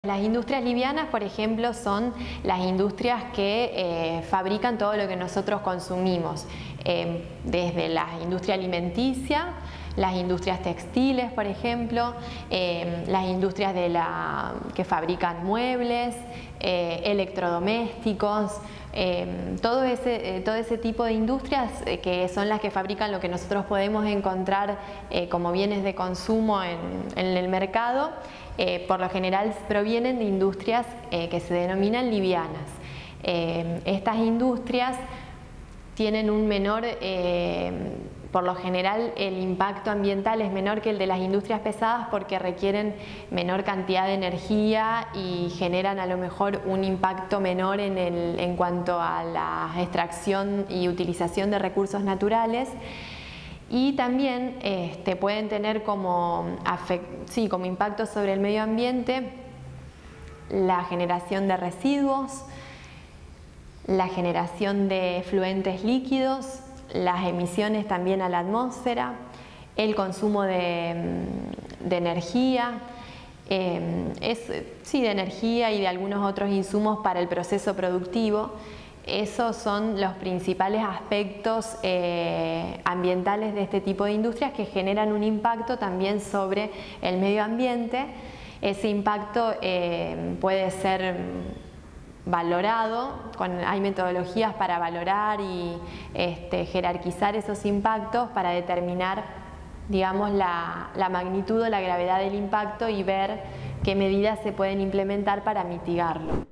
Las industrias livianas, por ejemplo, son las industrias que fabrican todo lo que nosotros consumimos, desde la industria alimenticia, las industrias textiles, por ejemplo, las industrias que fabrican muebles, electrodomésticos, todo ese tipo de industrias que son las que fabrican lo que nosotros podemos encontrar como bienes de consumo en el mercado. Por lo general provienen de industrias que se denominan livianas. Estas industrias tienen un menor, por lo general el impacto ambiental es menor que el de las industrias pesadas porque requieren menor cantidad de energía y generan a lo mejor un impacto menor en cuanto a la extracción y utilización de recursos naturales. Y también pueden tener como impacto sobre el medio ambiente la generación de residuos, la generación de efluentes líquidos, las emisiones también a la atmósfera, el consumo de energía, de energía y de algunos otros insumos para el proceso productivo. Esos son los principales aspectos ambientales de este tipo de industrias que generan un impacto también sobre el medio ambiente. Ese impacto puede ser valorado, hay metodologías para valorar y jerarquizar esos impactos para determinar, digamos, la magnitud o la gravedad del impacto y ver qué medidas se pueden implementar para mitigarlo.